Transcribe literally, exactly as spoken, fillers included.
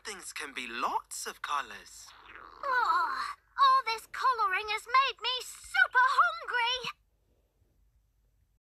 things can be lots of colors. Oh, all